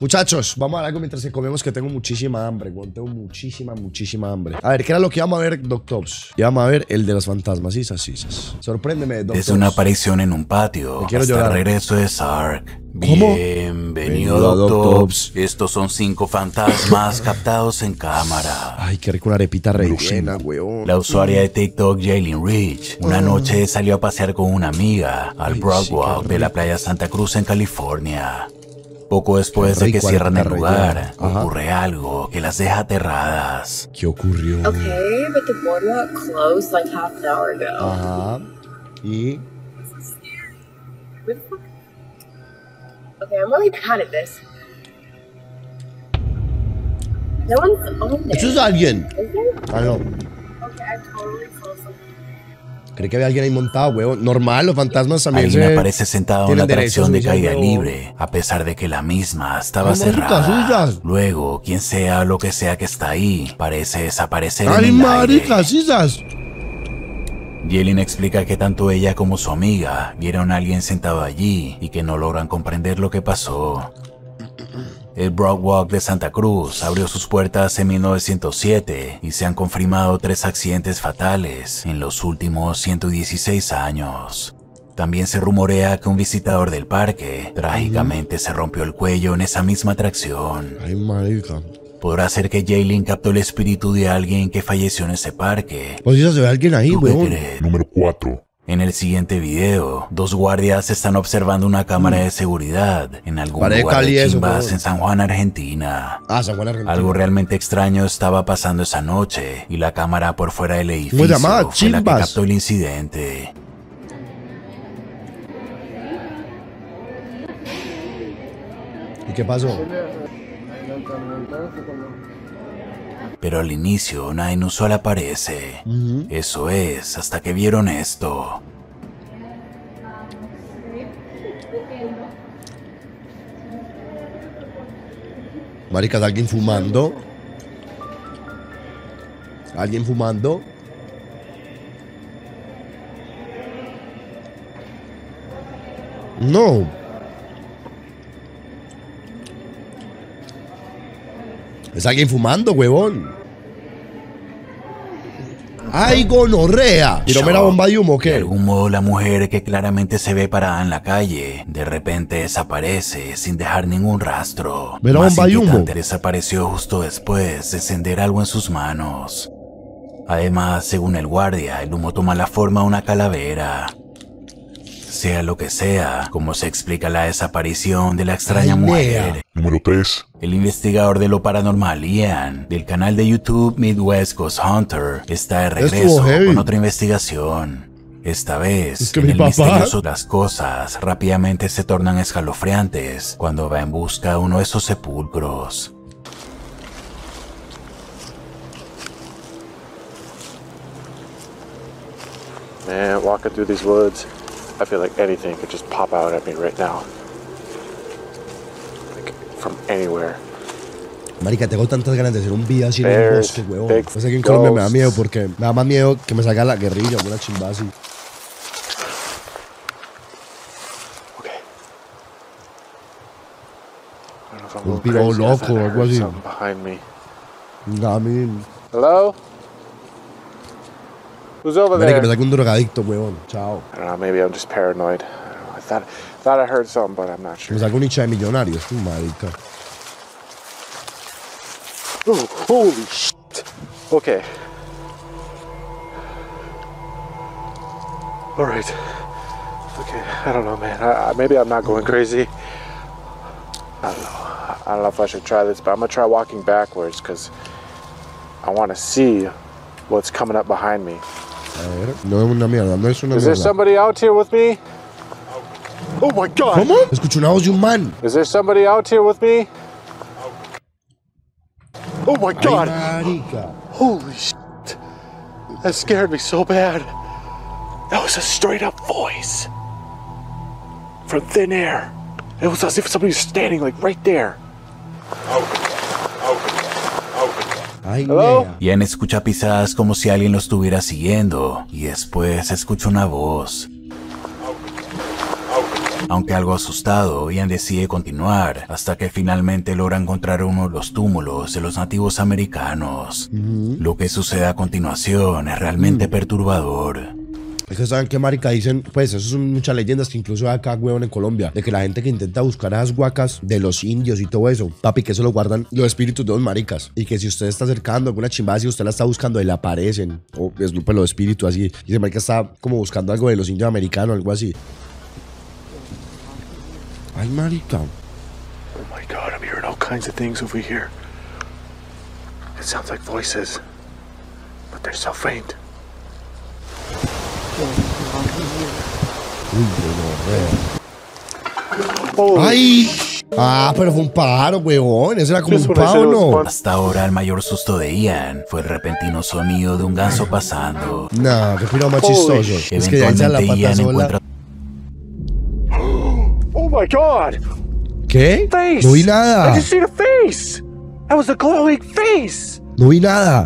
Muchachos, vamos a ver algo mientras que comemos, que tengo muchísima hambre, güey. Tengo muchísima hambre. A ver, ¿qué era lo que íbamos a ver, Doctops? Íbamos a ver el de los fantasmas, sisas. Sorpréndeme, Doctops. Desde una aparición en un patio quiero hasta llorar. el regreso de Sark. ¿Cómo? Bienvenido, Doctops. Estos son 5 fantasmas captados en cámara. Ay, qué rico, una arepita rellena, weón. La usuaria de TikTok, Jaylin Rich, una noche salió a pasear con una amiga al Broadwalk de la playa Santa Cruz en California. Poco después de que cierran el lugar, ocurre algo que las deja aterradas. ¿Qué ocurrió? Okay, but the boardwalk closed like half an hour ago. Ajá. Y... Where the fuck? Okay, I'm really bad at this. No one's on there. ¿Eso es alguien? Is there? Ah, no. Okay, I totally saw something. Creí que había alguien ahí montado, weón. Normal, los fantasmas también Alguien aparece sentado en la tienen atracción de derechos, caída huevón. libre, a pesar de que la misma estaba Ay, marica, cerrada. sisas. Luego, quien sea lo que sea que está ahí, parece desaparecer ¡Ay, en el marica, aire. sisas! Jaylin explica que tanto ella como su amiga vieron a alguien sentado allí y que no logran comprender lo que pasó. El Broadwalk de Santa Cruz abrió sus puertas en 1907 y se han confirmado 3 accidentes fatales en los últimos 116 años. También se rumorea que un visitador del parque trágicamente se rompió el cuello en esa misma atracción. Ay, marica. ¿Podrá ser que Jaylin captó el espíritu de alguien que falleció en ese parque? Pues si se ve alguien ahí, ¿Tú qué weón. crees? Número 4. En el siguiente video, 2 guardias están observando una cámara de seguridad en algún Parece lugar Cali de eso, Chimbas weón. en San Juan, Argentina. Ah, San Juan, Argentina. Algo realmente extraño estaba pasando esa noche y la cámara por fuera del edificio ¿Cómo se llamaba? fue la que Chimbas. captó el incidente. ¿Y qué pasó? Pero al inicio nada inusual aparece. Eso es, hasta que vieron esto. Marica, ¿es alguien fumando? ¿Alguien fumando? No. Es alguien fumando, huevón. ¡Ay, gonorrea! ¿Tiró mera bomba de humo o De qué? algún modo la mujer que claramente se ve parada en la calle, de repente desaparece sin dejar ningún rastro. ¿Mera Más bomba de humo? inquietante, desapareció justo después de encender algo en sus manos. Además, según el guardia, el humo toma la forma de una calavera. Sea lo que sea, como se explica la desaparición de la extraña Ay, mujer. nea. Número 3. El investigador de lo paranormal, Ian, del canal de YouTube Midwest Ghost Hunter, está de Estuvo regreso heavy. con otra investigación. Esta vez, Es que en mi el papá- misterioso, las cosas rápidamente se tornan escalofriantes cuando va en busca de uno de esos sepulcros. Man, walking through these woods, I feel like anything could just pop out at me right now. Like, from anywhere. Marica, tengo tantas ganas de hacer un video así en el Bears, bosque, huevón. big No sé que en Colombia me da ghosts. miedo porque me da más miedo que me salga la guerrilla o una chimba así. Okay. I don't know if I'm Un going piro crazy. I loco thought I o algo heard así. something behind me. A mí, Hello? Who's over marica, there? me saca un drogadicto, huevón. Chao. I don't know, maybe I'm just paranoid. I don't know. I thought I heard something, but I'm not Me sure. saca un hincha de millonarios, tú, marica. Ooh, holy shit. Okay. All right. Okay, I don't know, man. Maybe I'm not going crazy. I don't know. I don't know if I should try this, but I'm gonna try walking backwards because I want to see what's coming up behind me. A ver, no es una mierda, no es una Is there mierda. somebody out here with me? Oh my God! ¿Cómo? Escuché una voz de un man. Is there somebody out here with me? Oh my Ay, God! marica. Holy shit. That scared me so bad. That was a straight up voice. From thin air. It was as if somebody was standing like right there. Ay, Hello? nea. Ian escucha pisadas como si alguien lo estuviera siguiendo y después escucha una voz. Aunque algo asustado, Ian decide continuar hasta que finalmente logra encontrar uno de los túmulos de los nativos americanos. Lo que sucede a continuación es realmente perturbador. Es que saben qué marica dicen, pues eso son muchas leyendas que incluso hay acá, huevón, en Colombia, de que la gente que intenta buscar a esas huacas de los indios y todo eso, papi, que eso lo guardan los espíritus de los maricas, y que si usted está acercando a alguna chimbada, si usted la está buscando, le aparecen, o es pues, los espíritus así, y ese marica está como buscando algo de los indios americanos, algo así. Ay, marica. Oh my God, I'm hearing all kinds of things over here. It sounds like voices, but they're so faint. ¡Ay! Ah, pero fue un pájaro, huevón. Ese era como un pavo, ¿no? Hasta ahora el mayor susto de Ian fue el repentino sonido de un ganso pasando. Nah, qué piro más chistoso. Es que ya echa la pata Ian sola. encuentra... Oh my God! ¿Qué? Face! No vi nada. I just seen a face! That was a glowing face! No vi nada.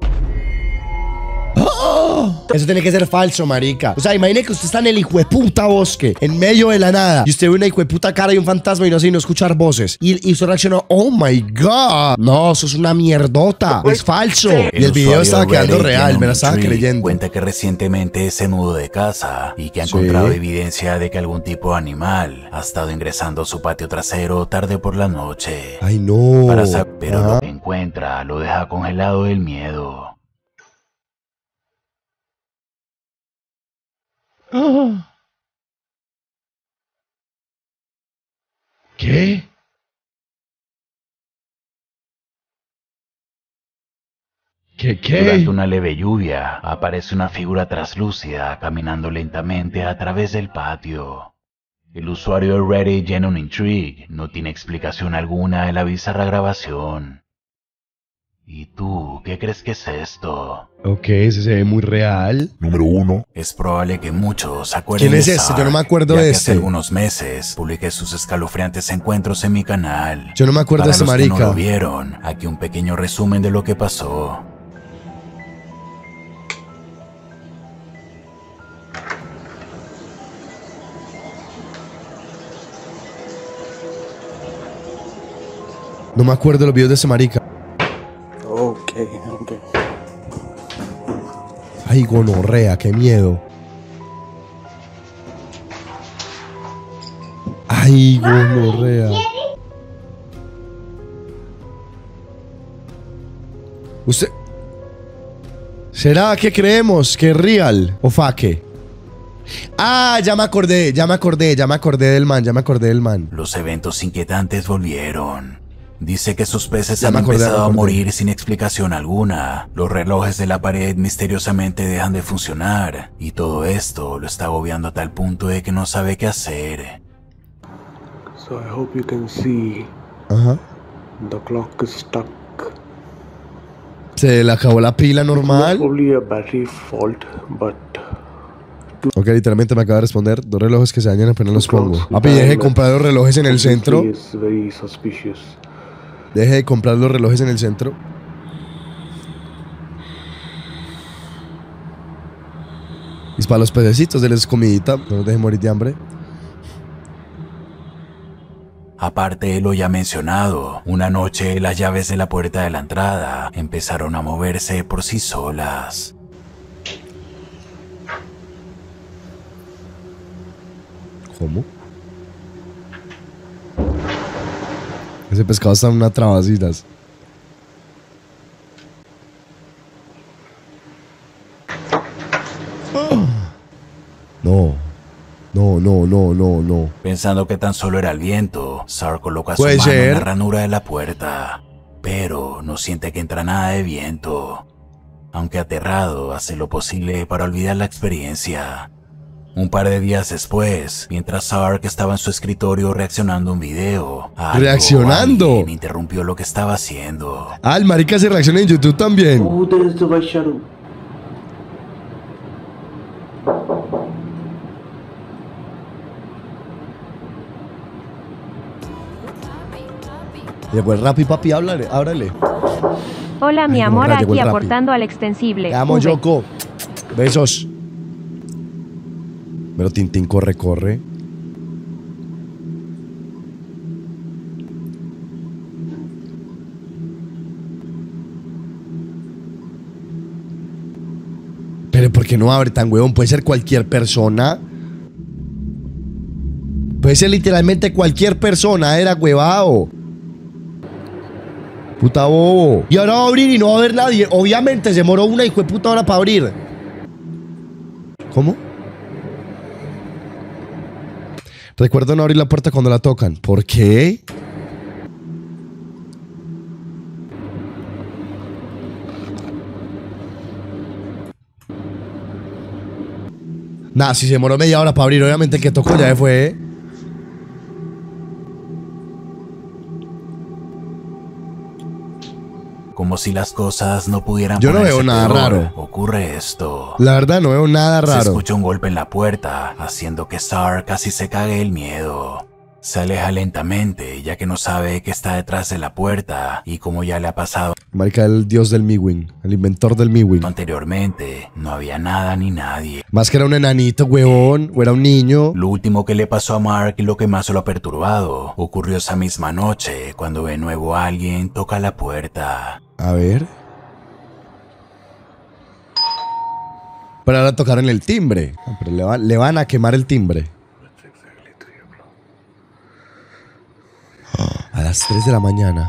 ¡Oh! Eso tiene que ser falso, marica. O sea, imagine que usted está en el hijueputa bosque, en medio de la nada, y usted ve una hijueputa cara y un fantasma y no sé, y no escuchar voces. Y usted reaccionó, oh my God. No, eso es una mierdota. Es falso. Y el video estaba quedando real, me la estaba creyendo. Cuenta que recientemente se mudó de casa y que ha encontrado evidencia de que algún tipo de animal ha estado ingresando a su patio trasero tarde por la noche. Ay, no. Pero lo que encuentra lo deja congelado del miedo. ¿Qué? ¿Qué? Durante una leve lluvia, aparece una figura traslúcida caminando lentamente a través del patio. El usuario de Reddit Genuine Intrigue no tiene explicación alguna de la bizarra grabación. ¿Y tú, qué crees que es esto? Ok, ese se ve muy real. Número 1. Es probable que muchos se acuerden ¿Quién es de este? Sark, Yo no me acuerdo ya de que este. Hace algunos meses publiqué sus escalofriantes encuentros en mi canal. Yo no me acuerdo de Para este los que marica. no lo vieron, aquí un pequeño resumen de lo que pasó. No me acuerdo de los videos de ese marica. Okay. Ay, gonorrea, qué miedo. Ay, gonorrea. Usted... ¿Será que creemos que es real o fake? Ah, ya me acordé del man. Los eventos inquietantes volvieron. Dice que sus peces Ya han me acordé, empezado me a acordé. morir sin explicación alguna. Los relojes de la pared misteriosamente dejan de funcionar. Y todo esto lo está agobiando a tal punto de que no sabe qué hacer. So I hope you can see Ajá. the clock is stuck. Se le acabó la pila normal. Probably a battery fault, but Ok, literalmente me acaba de responder. 2 relojes que se dañan apenas los pongo. Papi, deje de comprar los relojes en el centro. is very suspicious. Deje de comprar los relojes en el centro. Y es para los pececitos, denles comidita. No nos dejen morir de hambre. Aparte de lo ya mencionado, una noche las llaves de la puerta de la entrada empezaron a moverse por sí solas. ¿Cómo? Ese pescado está en una travasitas. No. No. Pensando que tan solo era el viento, Sark coloca su Puede mano en ser. la ranura de la puerta, pero no siente que entra nada de viento. Aunque aterrado, hace lo posible para olvidar la experiencia. Un par de días después, mientras Sark estaba en su escritorio reaccionando a un video, ¿Reaccionando? alguien interrumpió lo que estaba haciendo. Ah, el marica se reacciona en YouTube también. Oh, there is the white shadow. Llegó el Rappi, papi, ábrale. Hola, mi Ay, amor, gonorrea, llegó aquí el Rappi. aportando al extensible. Te amo, V. Yoko. Besos. Pero Tintín corre. Pero ¿por qué no abre tan huevón? Puede ser cualquier persona. Puede ser literalmente cualquier persona. Era huevado. Puta bobo. Y ahora va a abrir y no va a haber nadie. Obviamente se demoró una hijo de puta hora para abrir. ¿Cómo? Recuerdo no abrir la puerta cuando la tocan. ¿Por qué? Nah, si se demoró media hora para abrir, obviamente el que tocó ya fue. Como si las cosas no pudieran Yo no ponerse veo nada peor, raro. Ocurre esto. La verdad no veo nada Se raro. escucha un golpe en la puerta, haciendo que Sar casi se cague el miedo. Se aleja lentamente, ya que no sabe que está detrás de la puerta, y como ya le ha pasado Marica, el dios del Miwin, el inventor del Miwin. anteriormente, no había nada ni nadie. Más que era un enanito, huevón, o era un niño. Lo último que le pasó a Mark y lo que más lo ha perturbado, ocurrió esa misma noche, cuando de nuevo alguien toca la puerta. A ver. Pero ahora tocaron el timbre. Ah, pero le van a quemar el timbre. A las 3 de la mañana.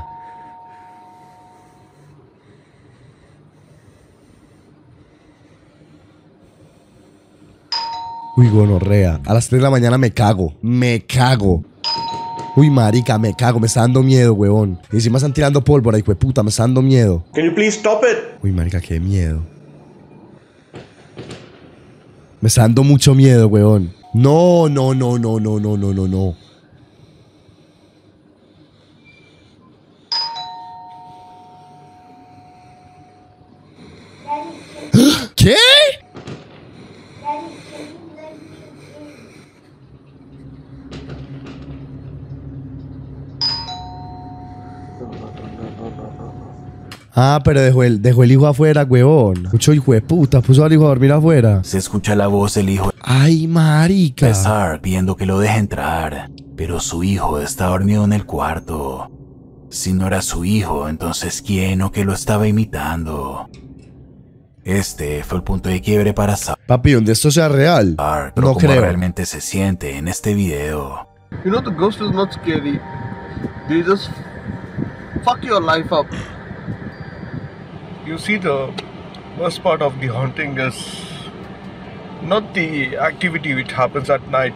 Uy, gonorrea. A las 3 de la mañana me cago. Me cago. Uy, marica, me cago. Me está dando miedo, huevón. Y encima están tirando pólvora, hijo de puta. Me está dando miedo. Can you please stop it? Uy, marica, qué miedo. Me está dando mucho miedo, huevón. No, no, no, no, no, no, no, no, no. ¿Qué? Ah, pero dejó el hijo afuera, huevón. Mucho hijo de puta, puso al hijo a dormir afuera. Se escucha la voz del hijo Ay, marica. de Sar pidiendo que lo deje entrar, pero su hijo está dormido en el cuarto. Si no era su hijo, entonces ¿quién o qué lo estaba imitando? Este fue el punto de quiebre para Sar, Papi, donde esto sea real. pero No como creo. realmente se siente en este video. You know the ghost is not scary. They just fuck your life up. You see, the worst part of the haunting is not the activity which happens at night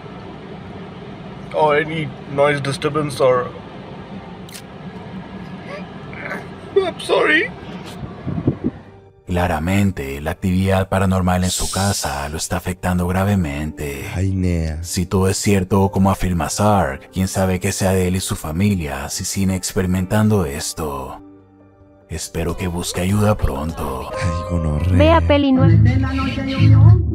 or any noise disturbance or I'm sorry. Claramente, la actividad paranormal en su casa lo está afectando gravemente. Ay, nea. Si todo es cierto como afirma Sark, quién sabe qué sea de él y su familia si siguen experimentando esto. Espero que busque ayuda pronto. Ay, gonorrea. Vea peli nueva.